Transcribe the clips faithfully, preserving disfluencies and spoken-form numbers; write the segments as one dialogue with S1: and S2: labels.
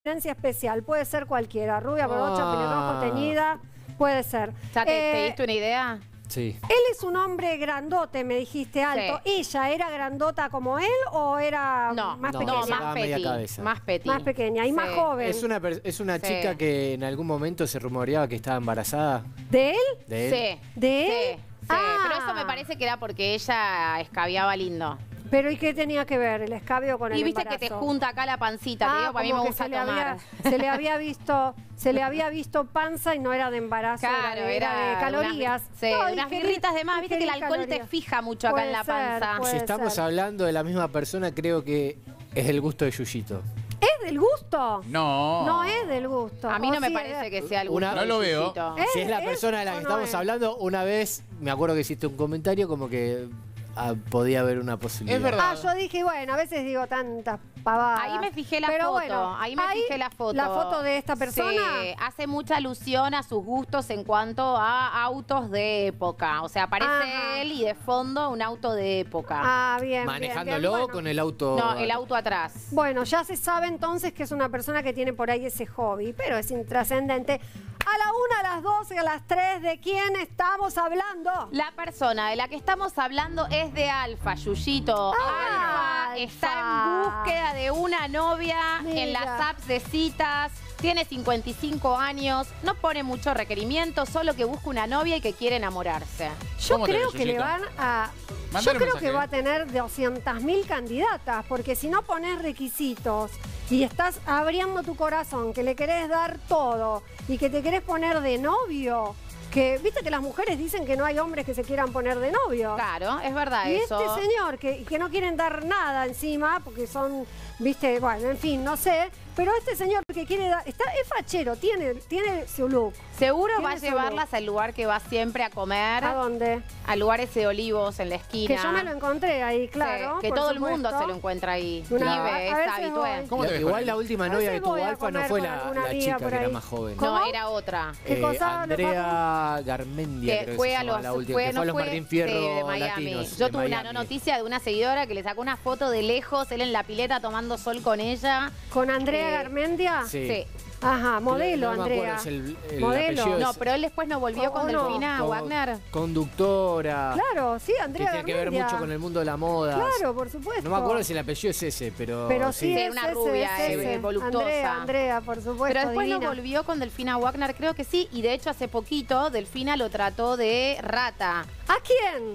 S1: preferencia especial, puede ser cualquiera, rubia, morocha,
S2: Ah.
S1: pelirrojo, teñida, puede ser.
S3: ¿Ya te,
S1: Eh,
S3: te diste una idea?
S2: Sí.
S1: Él es un hombre grandote, me dijiste alto.
S3: Sí.
S1: ¿Ella era grandota como él o era
S3: No,
S1: más
S2: no,
S1: pequeña?
S3: no,
S2: llegaba
S3: más
S2: media
S3: petit,
S2: cabeza.
S3: más petit.
S1: Más pequeña y
S3: Sí.
S1: más joven.
S2: Es una, per- es una
S3: Sí.
S2: chica que en algún momento se rumoreaba que estaba embarazada
S1: ¿De él?
S2: de él.
S3: Sí.
S1: ¿De
S3: Sí,
S1: él?
S3: sí.
S1: Ah.
S3: Pero eso me parece que era porque ella escabiaba lindo.
S1: ¿Pero y qué tenía que ver el escabio con el
S3: Y viste
S1: embarazo?
S3: que te junta acá la pancita, te
S1: Ah,
S3: digo, para mí
S1: como
S3: me
S1: que
S3: gusta
S1: se le
S3: tomar.
S1: había, se le había visto, se le había visto panza y no era de embarazo,
S3: Claro,
S1: era de, era de
S3: era
S1: calorías.
S3: Unas, sí,
S1: No,
S3: unas
S1: ingerir-
S3: birritas de más. Viste que el
S1: ingerir
S3: alcohol te
S1: calorías.
S3: fija mucho acá
S1: Puede
S3: en la
S1: ser,
S3: panza.
S1: puede
S2: Si estamos
S1: ser.
S2: hablando de la misma persona, creo que es del gusto de Yuyito.
S1: ¿Es del gusto?
S4: No.
S1: No es del gusto.
S3: A mí
S1: O
S3: no me
S1: sí
S3: parece
S1: es-
S3: que sea el gusto
S2: Una-
S3: de
S4: No lo veo.
S3: Yuyito.
S1: ¿Eh?
S2: Si es la
S1: ¿Es
S2: persona de la
S1: o
S2: que
S1: no
S2: estamos
S1: es?
S2: hablando, una vez me acuerdo que hiciste un comentario como que ah, podía haber una posibilidad.
S4: Es verdad.
S1: Ah, yo dije, bueno, a veces digo tantas pavadas.
S3: Ahí me fijé la
S1: Pero
S3: foto,
S1: bueno,
S3: ahí me fijé la foto.
S1: ¿La foto de esta persona?
S3: Sí, hace mucha alusión a sus gustos en cuanto a autos de época. O sea, aparece
S1: Ajá.
S3: él y de fondo un auto de época.
S1: Ah, bien, bien,
S2: Manejándolo
S1: bien, bueno.
S2: con el auto.
S3: No, el auto atrás.
S1: Bueno, ya se sabe entonces que es una persona que tiene por ahí ese hobby, pero es intrascendente. A la una, a las dos y a las tres, ¿de quién estamos hablando?
S3: La persona de la que estamos hablando es de Alfa, Yuyito.
S1: Ah,
S3: Alfa está
S1: Alfa.
S3: en búsqueda de una novia en
S1: Mira.
S3: las apps de citas. Tiene cincuenta y cinco años, no pone mucho requerimiento, solo que busca una novia y que quiere enamorarse.
S1: Yo
S4: ¿Cómo te
S1: creo
S4: ves,
S1: que le
S4: Yuyito?
S1: van a...
S4: Mándale
S1: Yo
S4: un
S1: creo
S4: mensaje.
S1: que va a tener doscientas mil candidatas, porque si no pones requisitos y estás abriendo tu corazón, que le querés dar todo y que te querés poner de novio, que viste que las mujeres dicen que no hay hombres que se quieran poner de novio.
S3: Claro, es verdad
S1: Y
S3: eso.
S1: este señor, que, que no quieren dar nada encima, porque son, viste, bueno, en fin, no sé, pero este señor que quiere dar, está, es fachero, tiene, tiene su look.
S3: Seguro
S1: Tiene
S3: va a
S1: su
S3: llevarlas al lugar que va siempre a comer,
S1: ¿A dónde?
S3: al lugar ese de Olivos en la esquina.
S1: Que yo me lo encontré ahí, claro.
S3: Sí, que
S1: por
S3: todo el
S1: supuesto.
S3: mundo se lo encuentra ahí.
S1: Una-
S3: Vive,
S1: a
S3: es
S1: veces
S3: habitué.
S1: voy.
S4: ¿Cómo te ves con
S2: Igual
S4: él?
S2: la última
S1: A
S2: novia
S1: veces
S2: que tuvo
S1: voy a
S2: Alfa no
S1: comer
S2: fue
S1: con
S2: la,
S1: alguna
S2: la
S1: amiga
S2: chica
S1: por
S2: que era
S1: ahí.
S2: más joven.
S1: ¿Cómo?
S3: No, era otra.
S1: ¿Qué
S2: Eh,
S1: cosa le
S2: Andrea Garmendia,
S3: Que
S2: creo
S3: fue
S2: que se
S3: a
S2: llamaba
S3: los,
S2: la última,
S3: fue,
S2: que
S3: no
S2: fue a los
S3: fue,
S2: Martín
S3: sí,
S2: Fierro
S3: de Miami.
S2: Latinos.
S3: Yo
S2: de
S3: tuve una
S2: Miami.
S3: noticia de una seguidora que le sacó una foto de lejos, él en la pileta tomando sol con ella.
S1: ¿Con Andrea
S3: Eh,
S1: Garmendia?
S2: Sí.
S3: Sí.
S1: Ajá, modelo,
S2: No me
S1: Andrea.
S2: acuerdo, es el- el
S1: Modelo.
S2: apellido
S3: No,
S2: es-
S3: pero él después no volvió
S1: ¿O
S3: con
S1: no?
S3: Delfina
S2: Co-
S3: Wagner.
S2: Conductora.
S1: Claro, sí,
S2: Que
S1: Andrea
S2: tiene que ver
S1: Garmendia.
S2: mucho con el mundo de la moda.
S1: Claro, por supuesto.
S2: No me acuerdo si el apellido es ese, pero.
S1: Pero sí,
S3: Sí,
S1: es
S3: una
S1: ese,
S3: rubia,
S1: es
S3: eh,
S1: ese.
S3: voluptuosa.
S1: Andrea, Andrea, por supuesto,
S3: Pero después no
S1: divina.
S3: volvió con Delfina Wagner, creo que sí. Y de hecho hace poquito Delfina lo trató de rata.
S1: ¿A quién?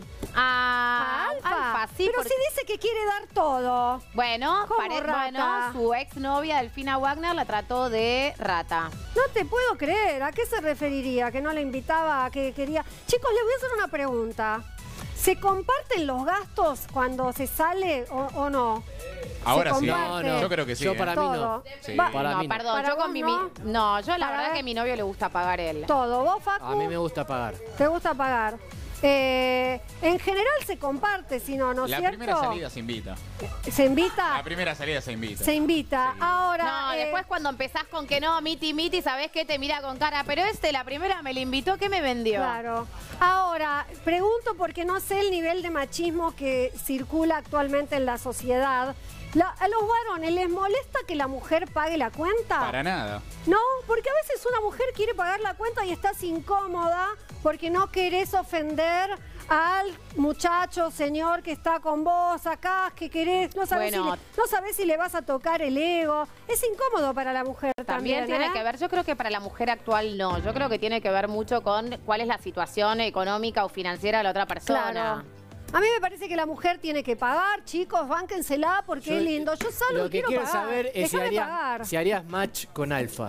S3: A,
S1: ¿A Alfa?
S3: Alfa, sí.
S1: Pero
S3: porque-
S1: si dice que quiere dar todo.
S3: Bueno,
S1: ¿Cómo
S3: pare-
S1: rata?
S3: bueno, su exnovia Delfina Wagner la trató de rata.
S1: No te puedo creer. ¿A qué se referiría? ¿Que no le invitaba? ¿A que quería? Chicos, les voy a hacer una pregunta. ¿Se comparten los gastos cuando se sale o, o no?
S4: Ahora
S1: Se
S4: sí.
S1: comparte.
S2: No, no.
S4: Yo creo que sí.
S2: Yo
S4: ¿eh?
S2: para mí
S1: Todo.
S2: no.
S4: Sí.
S1: Va-
S2: Para
S3: no,
S2: mí no.
S3: perdón,
S1: ¿Para
S3: yo con
S1: vos
S3: mi...
S1: no?
S3: mi- No, yo la
S1: Para
S3: verdad
S1: ver.
S3: que a mi novio le gusta pagar él.
S1: Todo. ¿Vos, Facu?
S2: A mí me gusta pagar.
S1: ¿Te gusta pagar? Eh, en general se comparte, si no, ¿no es
S4: La
S1: cierto?
S4: primera salida se invita.
S1: ¿Se invita?
S4: La primera salida se invita.
S1: Se invita.
S4: Sí.
S1: Ahora,
S3: No,
S1: eh,
S3: después cuando empezás con que no, miti, miti, ¿sabés qué? Te mira con cara. Pero este, la primera me la invitó, ¿qué me vendió?
S1: claro. Ahora, pregunto porque no sé el nivel de machismo que circula actualmente en la sociedad. La- ¿A los varones les molesta que la mujer pague la cuenta?
S4: Para nada.
S1: No, porque a veces una mujer quiere pagar la cuenta y estás incómoda porque no querés ofender al muchacho, señor que está con vos acá, que querés, no sabés,
S3: Bueno.
S1: si, le, no sabés si le vas a tocar el ego. Es incómodo para la mujer también.
S3: También tiene
S1: ¿eh?
S3: que ver, yo creo que para la mujer actual no, yo creo que tiene que ver mucho con cuál es la situación económica o financiera de la otra persona.
S1: Claro. A mí me parece que la mujer tiene que pagar, chicos, bánquensela porque
S2: Yo-
S1: es lindo. Yo salgo
S2: Lo
S1: y
S2: que
S1: quiero
S2: quiero
S1: pagar.
S2: saber es si
S1: Déjame
S2: harías,
S1: pagar.
S2: si harías match con Alfa.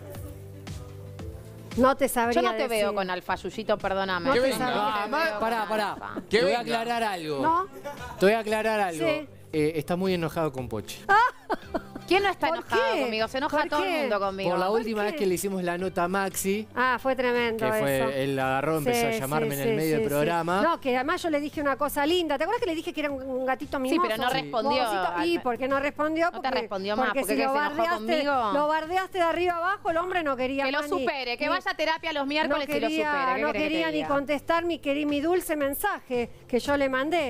S1: No te sabría
S3: Yo no te
S1: decir.
S3: veo con Alfa, Yuyito, perdóname.
S1: No
S4: ¿Qué
S1: te
S4: venga?
S1: sabría.
S2: Ah, ma- pará, pará.
S4: Que
S2: Te voy a
S4: venga.
S2: aclarar algo.
S1: ¿No?
S2: Te voy a aclarar algo.
S1: Sí.
S2: Eh, estás muy enojado con Pochi.
S3: ¿Quién no está
S1: ¿Por
S3: enojado
S1: qué?
S3: conmigo? Se enoja
S1: ¿Por
S3: todo
S1: qué?
S3: el mundo conmigo.
S2: Por la
S1: ¿Por
S2: última
S1: qué?
S2: vez que le hicimos la nota a Maxi,
S1: Ah, fue tremendo
S2: que fue,
S1: eso.
S2: él agarró, empezó
S1: Sí,
S2: a llamarme
S1: sí,
S2: en el
S1: sí,
S2: medio
S1: sí,
S2: del
S1: sí.
S2: programa.
S1: No, que además yo le dije una cosa linda. ¿Te acuerdas que le dije que era un, un gatito mimoso?
S3: pero no respondió.
S1: Bobocito. ¿Y por qué no respondió?
S3: No te
S1: Porque-
S3: respondió más,
S1: porque
S3: porque
S1: si
S3: que
S1: lo
S3: se enojó
S1: bardeaste,
S3: conmigo.
S1: lo bardeaste de arriba abajo, el hombre no quería
S3: Que lo
S1: más ni-
S3: supere, que
S1: ni-
S3: vaya a terapia los
S1: no
S3: miércoles y lo
S1: quería,
S3: supere. ¿Qué
S1: no
S3: querés que te
S1: quería ni
S3: diga?
S1: contestar mi, queri- mi dulce mensaje que yo le mandé.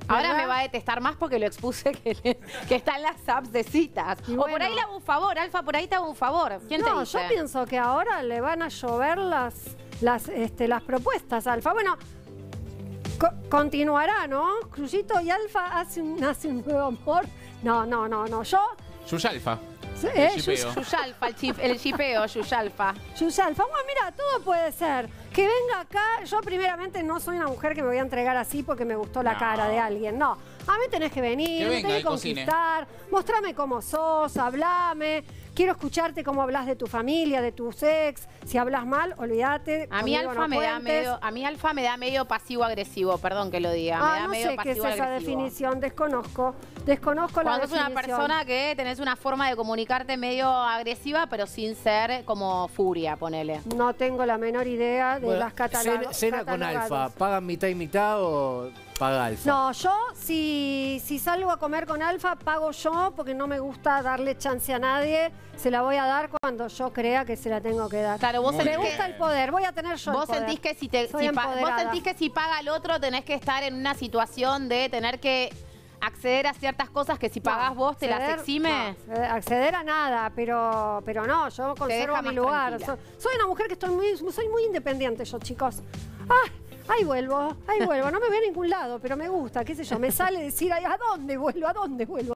S3: Ahora
S1: ¿verdad?
S3: me va a detestar más porque lo expuse que, le- que está en las apps de citas.
S1: Y
S3: O por
S1: bueno.
S3: ahí le hago un favor, Alfa, por ahí te hago un favor. ¿Quién te
S1: No,
S3: dice?
S1: yo pienso que ahora le van a llover las, las, este, las propuestas, Alfa. Bueno, co- continuará, ¿no? Cruzito y Alfa hace un, hace un nuevo amor. No, no, no, no. Yo...
S4: Yuyalfa.
S1: eh,
S4: El shipeo.
S3: Yuyalfa, el, chip, el shipeo, Yuyalfa.
S1: Yusalfa, bueno, mira, todo puede ser. Que venga acá, yo primeramente no soy una mujer que me voy a entregar así porque me gustó la
S4: No.
S1: cara de alguien, no. A mí tenés que venir,
S4: Que
S1: me
S4: venga
S1: tenés
S4: y
S1: que
S4: cocine.
S1: conquistar, mostrame cómo sos, hablame. Quiero escucharte cómo hablas de tu familia, de tus ex. Si hablas mal, olvídate.
S3: A mí
S1: conmigo
S3: Alfa
S1: no
S3: me da
S1: cuentes.
S3: medio, a mí Alfa me da medio pasivo-agresivo, perdón que lo diga. me
S1: Ah,
S3: da
S1: no
S3: medio
S1: sé qué es esa
S3: pasivo-agresivo.
S1: definición, desconozco. Desconozco la
S3: Cuando sos una
S1: definición.
S3: persona que tenés una forma de comunicarte medio agresiva, pero sin ser como furia, ponele.
S1: No tengo la menor idea de
S2: Bueno,
S1: las catalogadas.
S2: cena, cena con Alfa, ¿pagan mitad y mitad o paga Alfa?
S1: No, yo si, si salgo a comer con Alfa, pago yo porque no me gusta darle chance a nadie. Se la voy a dar cuando yo crea que se la tengo que dar.
S3: Claro, vos
S4: Muy
S1: Me
S3: sentís
S4: bien.
S1: gusta
S3: que,
S1: el poder, voy a tener yo el
S3: vos
S1: poder.
S3: sentís que si te
S1: Soy
S3: si pa- vos
S1: empoderada.
S3: sentís que si paga el otro tenés que estar en una situación de tener que acceder a ciertas cosas que si pagás
S1: No,
S3: vos te las
S1: acceder-
S3: exime.
S1: no, acceder- acceder a nada, pero, pero no, yo conservo
S3: deja
S1: mi
S3: más
S1: lugar.
S3: tranquila.
S1: Soy, soy una mujer que estoy muy, soy muy independiente yo, chicos. Ah, ahí vuelvo, ahí vuelvo. No me voy a ningún lado, pero me gusta, qué sé yo. Me sale decir, ay, ¿a dónde vuelvo? ¿A dónde vuelvo?